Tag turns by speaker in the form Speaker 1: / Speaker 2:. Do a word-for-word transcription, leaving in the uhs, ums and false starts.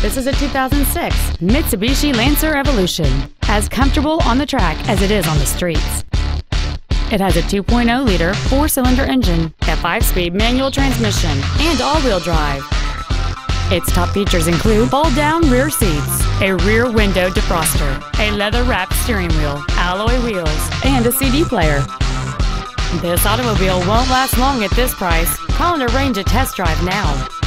Speaker 1: This is a two thousand six Mitsubishi Lancer Evolution, as comfortable on the track as it is on the streets. It has a two point oh liter four-cylinder engine, a five-speed manual transmission, and all-wheel drive. Its top features include fold-down rear seats, a rear window defroster, a leather-wrapped steering wheel, alloy wheels, and a C D player. This automobile won't last long at this price. Call and arrange a test drive now.